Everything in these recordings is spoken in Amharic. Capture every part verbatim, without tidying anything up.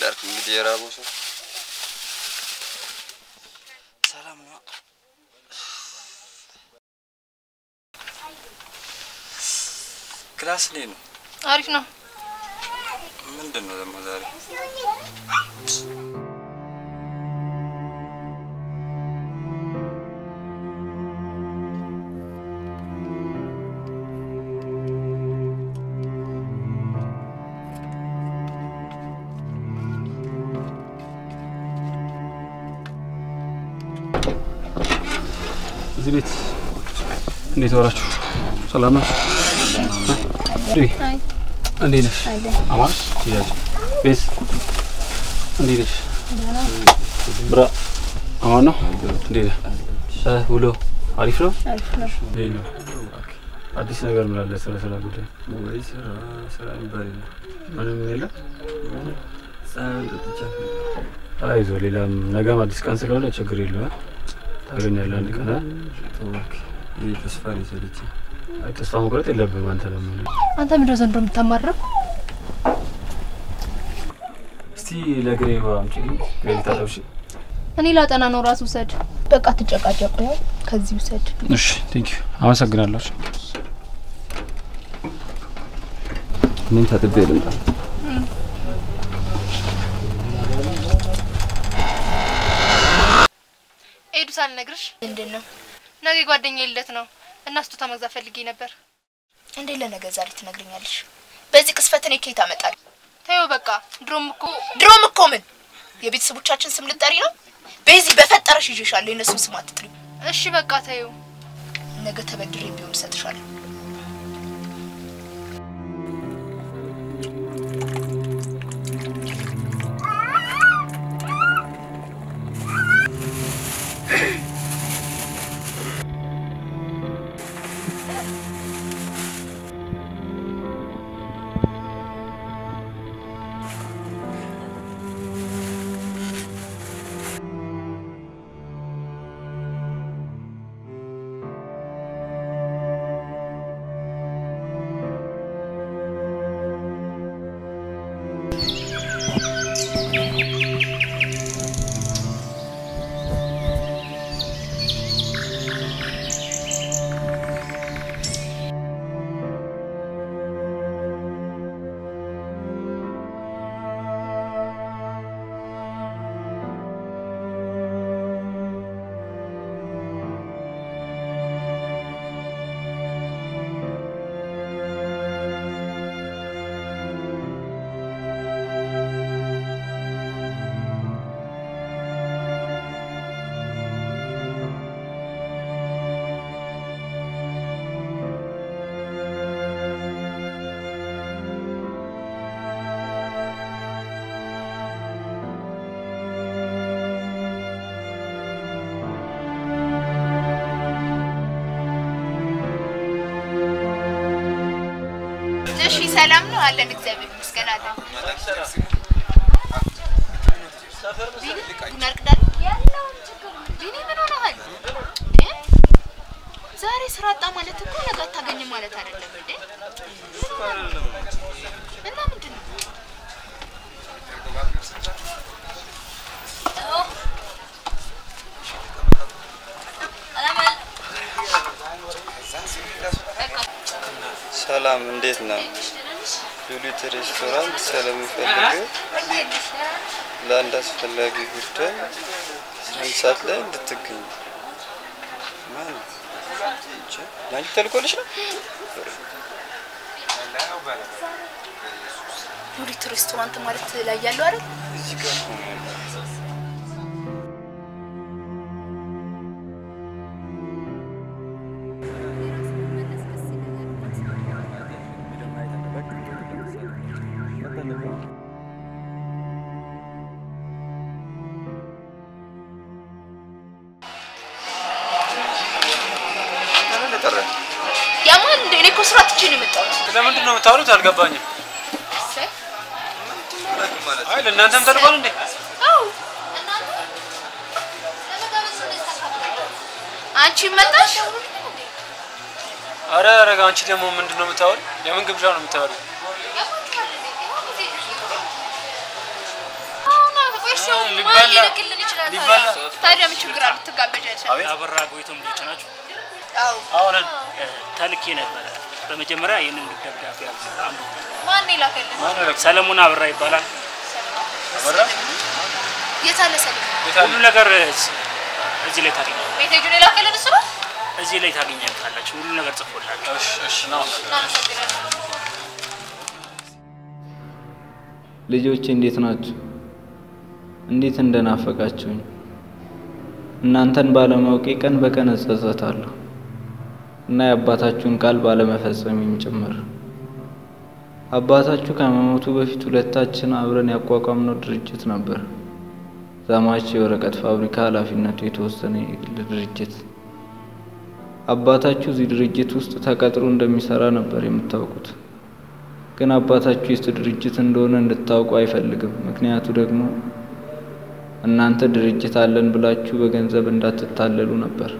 ላርክ እንግዲህ የራቦ ሰው ሰላም ነው ክላስ ላይ ነው አሪፍ ነው ምንድነው ደግሞ ዛሬ እዚህ ቤት እንዴት ወራችሁ ሰላም ነው አይ አይ እንዴት ነሽ አማስ ይያዝ ቤት እንዴት ነሽ ብራ አማን ነው እንዴት እ ውሎ አሪፍ ነው አሪፍ ነው እንዴት ነው አዲስ ነገር ምን አለ ስለ ስለ ጉዳይ ወይ ስራ ስራ ይባል ምንም የለም ሳንዱቻ አይዞ ሌላም ነገም አዲስ ቀን ስለሆነ ችግር የለውም ታገኛለህ አንድ ቀን ተወክ የተስፋ ልጅ አይ ተስፋ መቁረጥ የለብህም አንተ ደግሞ አንተ ምንድነው ዘንድሮ የምታማረው እስቲ ለግሬዋ አምጪልኝ ግሬታ ታውሺ እኔ ላጠና ነው ራስ ውሰድ በቃ ትጨቃጨቁ ያው ከዚህ ውሰድ እሺ ቴንክ ዩ አመሰግናለሁ ምን ታጥቤ ልምጣ ኤዱ ሳልነግርሽ ምንድነው ነገ ጓደኛዬ ልደት ነው እና ስጦታ መግዛት ፈልጌ ነበር እንዴ ለነገ ዛሬ ትነግሪኛለሽ በዚህ ቅስፈት እኔ ከየት አመጣለሁ ተይው በቃ ድሮም እኮ ድሮም እኮ ምን የቤተሰቦቻችን ስም ልጠሪ ነው በዚህ በፈጠረሽ ይዤሻለሁ የነሱን ስም አትጥሪ እሺ በቃ ተይው ነገ ተበድሬ ቢሆን ሰጥሻለሁ ሰላም ነው አለን እግዚአብሔር ይመስገን አለን እናርቅዳል ያለው ችግር ቢኒ ምን ሆነሃል ዛሬ ስራ አጣ ማለት እኮ ነገ ታገኝ ማለት አይደለም እንዴ እና ምንድነው ሰላም እንዴት ነው ሉሊት ሬስቶራንት ሰላም ይፈልጋል ለአንድ አስፈላጊ ጉዳይ ሰዓት ላይ እንድትገኝ ማን እቺ ማን ተልኮልሽ ነው ሉሊት ሬስቶራንት ማለት ላይ ያለው አይደል እዚህ ጋር ያማን እንደኔ ኮስራት እቺ ነው መጣው ለምንድን ነው የምታወሩት አልገባኝም አይ ለእናንተም ተልቋል እንዴ አው እናንተ አንቺ መጣሽ አረ አረ አንቺ ደግሞ ምንድነው የምታወሪው የምን ግብዣ ነው የምታወሪው ይልክልን ይችላል ታዲያ ምን ችግር አለ ትጋበጃለሽ አበራ ጎይቶም ልጅ ናችሁ አው አሁን ታልኬ ነበር በመጀመሪያ ይሄንን ደብዳቤ አንዱ ማን ይላከልን ማን ሰለሞን አበራ ይባላል አበራ የታለ ሰለሞን ሁሉ ነገር እዚህ ላይ ታገኛለህ ቤቴጁን ይላከልን እሱ ነው እዚህ ላይ ታገኛላችሁ ሁሉ ነገር ጽፎላችሁ እሺ እሺ ነው ልጆች እንዴት ናችሁ እንዴት እንደናፈቃችሁኝ እናንተን ባለማወቄ ቀን በቀን እጸጸታለሁ እና የአባታችሁን ቃል ባለመፈጸሜም ጭምር አባታችሁ ከመሞቱ በፊት ሁለታችን አብረን ያቋቋምነው ድርጅት ነበር ዛማች የወረቀት ፋብሪካ ኃላፊነቱ የተወሰነ የግል ድርጅት አባታችሁ እዚህ ድርጅት ውስጥ ተቀጥሮ እንደሚሰራ ነበር የምታውቁት ግን አባታችሁ የሱ ድርጅት እንደሆነ እንድታውቁ አይፈልግም ምክንያቱ ደግሞ እናንተ ድርጅት አለን ብላችሁ በገንዘብ እንዳትታለሉ ነበር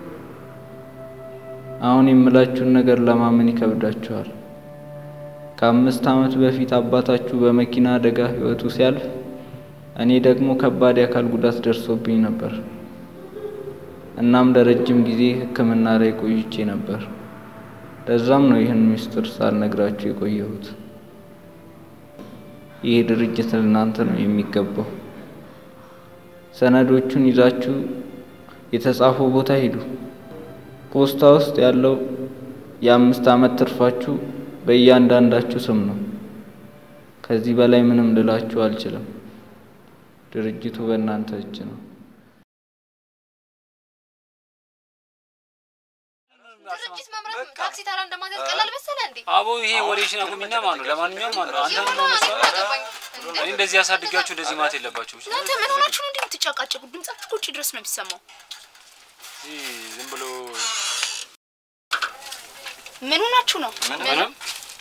አሁን የምላችሁን ነገር ለማመን ይከብዳችኋል ከአምስት ዓመት በፊት አባታችሁ በመኪና አደጋ ህይወቱ ሲያልፍ እኔ ደግሞ ከባድ የአካል ጉዳት ደርሶብኝ ነበር እናም ለረጅም ጊዜ ህክምና ላይ ቆይቼ ነበር ለዛም ነው ይሄን ሚስጥር ሳልነግራችሁ የቆየሁት ይሄ ድርጅት ለእናንተ ነው የሚገባው ሰነዶቹን ይዛችሁ የተጻፈው ቦታ ሄዱ ፖስታ ውስጥ ያለው የአምስት ዓመት ትርፋችሁ በእያንዳንዳችሁ ስም ነው ከዚህ በላይ ምንም ልላችሁ አልችልም ድርጅቱ በእናንተ እጅ ነው ድርጅት መምራት ታክሲ ታራ እንደማዘዝ ቀላል መሰለ እንዴ አቦ ይሄ ወሬሽን አቁሚና ማን ነው ለማንኛውም ማን ነው አንተ ነው መስዋዕት እኔ እንደዚህ ያሳድጋችሁ እንደዚህ ማለት የለባችሁ እናንተ ምን ሆናችሁ ነው እንደምትጫቃጨቁ ድምጻችሁ ቁጭ ድረስ ነው የሚሰማው እይ ዝም ብሎ ምን ሆናችሁ ነው ምንም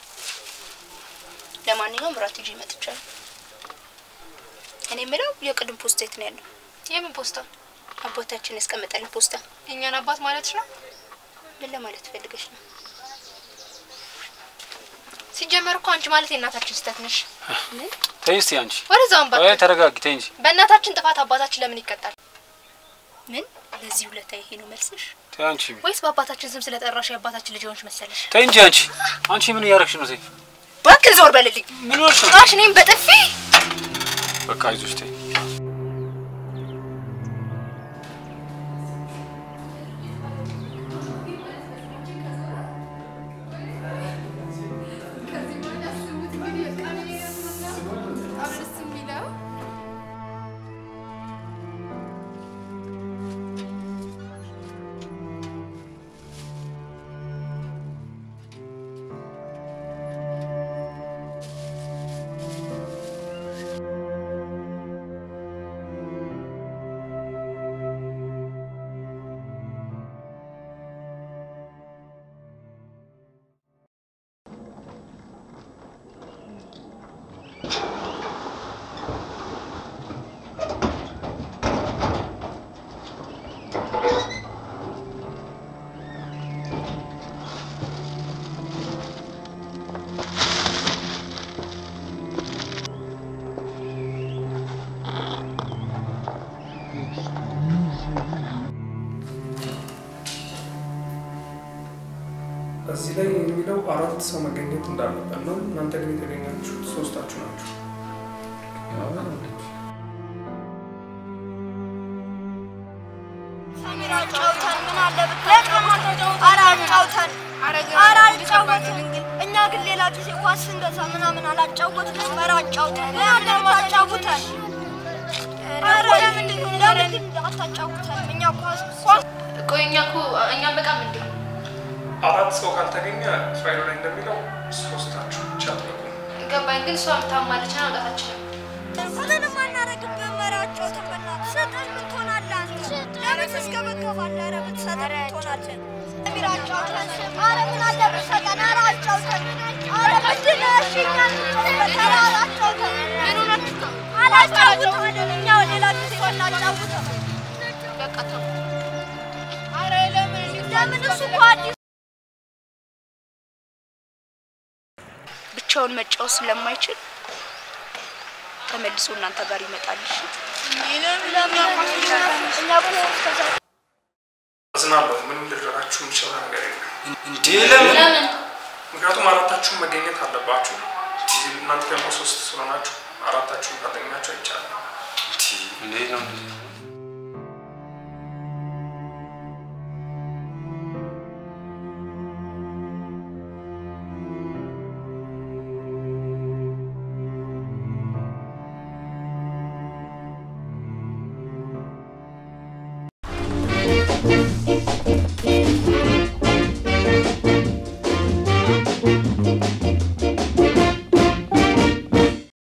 ለማንኛውም ራት ይዤ መጥቻለሁ እኔ ምለው የቅድም ፖስታ የት ነው ያለው የምን ፖስታ አባታችን ያስቀመጠልን ፖስታ የኛን አባት ማለት ነው ምን ለማለት ፈልገሽ ነው ሲጀመር እኮ አንቺ ማለት የእናታችን ስተት ነሽ ምን ተይስቲ አንቺ ወደዛም ባክ ወይ ተረጋጊ ተይ እንጂ በእናታችን ጥፋት አባታችን ለምን ይቀጣል ምን ለዚህ ሁለታ ይሄ ነው መልስሽ ተይ አንቺ ወይስ በአባታችን ስም ስለጠራሽ የአባታችን ልጅ ሆንሽ መሰለሽ ተይ እንጂ አንቺ አንቺ ምን ያረክሽ ነው ተይ ባክ ዞር በልልኝ ምን ወርሽ ራሽ ነኝ በጥፊ በቃ አይዞሽ ተይ እዚህ ላይ የሚለው አራት ሰው መገኘት እንዳለበት ነው እናንተ ግን የተገኛችሁት ሶስታችሁ ናችሁ ሳሚራ ጫውታን ምን አለ ብትለቀማቸው አራት ጫውታን አራት ጫውታን እኛ ግን ሌላ ጊዜ ኳስ እንደዛ ምናምን አላጫወትንም አራት ጫውታን ለምን አታጫውታን ለምን ለምን አታጫውታን እኛ ኳስ ኳስ ቆይኛ እኮ እኛም በቃም እንዴ አራት ሰው ካልተገኘ ፋይሉ ላይ እንደሚለው ሶስታችሁ ብቻ ተጠቁ ገባኝ ግን ሷም ታማለች ነው ዳታችን ምንም አናረግብህ መራጫው ተበላት ሰጠን ምን ትሆናለህ ለምን እስከመከፋለ ኧረ ብትሰጠን ትሆናለህ ሚራጫው ኧረ ምን አለብህ ሰጠን አራጫው ኧረ ምንድን ነው እሺ እኛን ተራራጫው ምን ሆነች ነው አላጫውተው እኛ ሌላ ጊዜ እናጫውተው በቃ ተው ኧረ ለምን ለምን እሱ እኮ አዲስ ብቻውን መጫወት ስለማይችል ተመልሶ እናንተ ጋር ይመጣል እሺ አዝናለሁ ምን ልደራችሁ ምሽራ ነገር የለም እንዴ ለምን ምክንያቱም አራታችሁም መገኘት አለባችሁ እናንተ ደግሞ ሶስት ስለሆናችሁ አራታችሁም ካገኛችሁ አይቻልም እንዴ ነው